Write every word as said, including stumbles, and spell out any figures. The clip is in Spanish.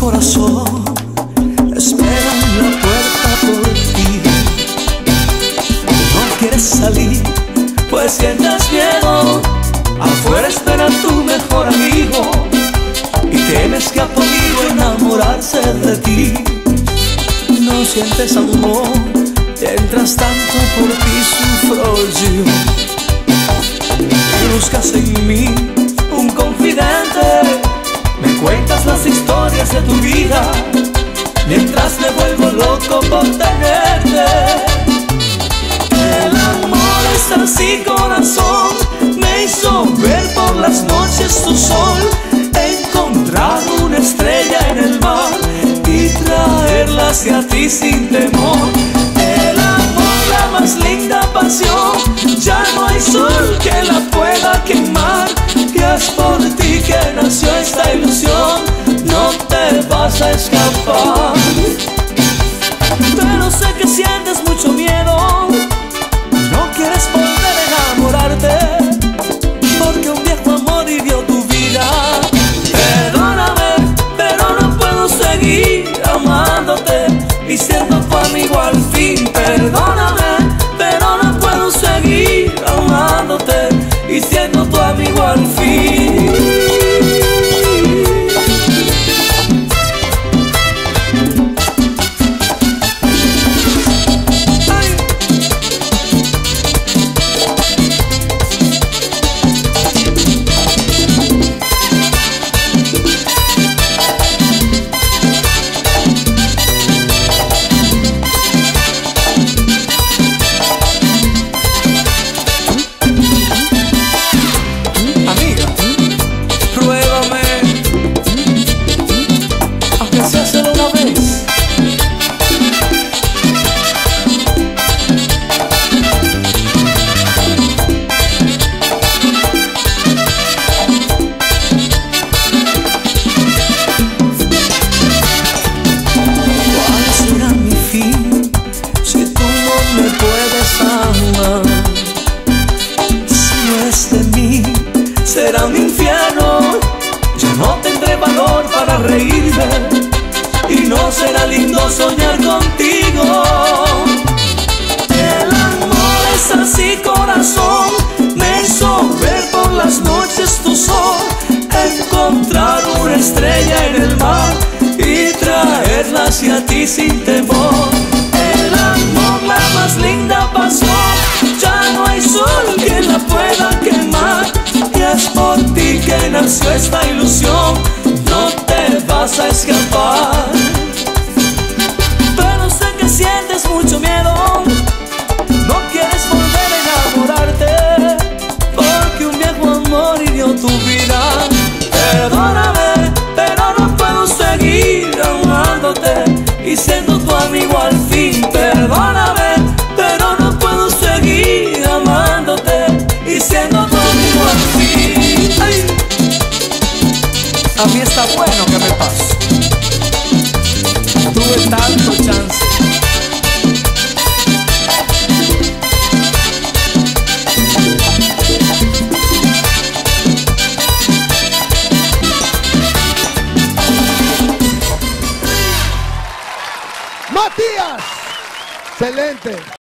corazón espera en la puerta por ti. No quieres salir, pues sientes miedo. Afuera espera tu mejor amigo y temes que ha podido enamorarse de ti. No sientes amor, mientras tanto por ti sufro yo. Y buscas en mí un confidente, me cuentas las historias de tu vida, mientras me vuelvo loco por tenerte. El amor es así, corazón, me hizo ver por las noches tu sol, encontrar una estrella en el mar y traerla hacia ti sin temor. El amor, la más linda pasión, ya no hay sol que la pueda quemar, y es por ti que nació esta ilusión, no te vas a escapar. Pero sé que sientes mucho miedo, no quieres volver a enamorarte, porque un viejo amor hirió tu vida. Perdóname, pero no puedo seguir amándote y siendo tu amigo al fin. Perdóname, pero no puedo seguir amándote y siendo tu amigo al fin. Será un infierno, ya no tendré valor para reírme y no será lindo soñar contigo. El amor es así, corazón, me hizo ver por las noches tu sol, encontrar una estrella en el mar y traerla hacia ti sin temor. El amor, la más linda pasión, ya no hay sol que la pueda quemar, y es por ti que nació esta ilusión, no te vas a escapar. Pero sé que sientes mucho miedo, no quieres volver a enamorarte, porque un viejo amor hirió tu vida. Perdóname, pero no puedo seguir amándote y siendo tu amigo al fin. Perdóname, pero no puedo seguir amándote y siendo tu amigo al fin. Ay. A mí está bueno que me pase, tuve tanto chance. Matías, excelente.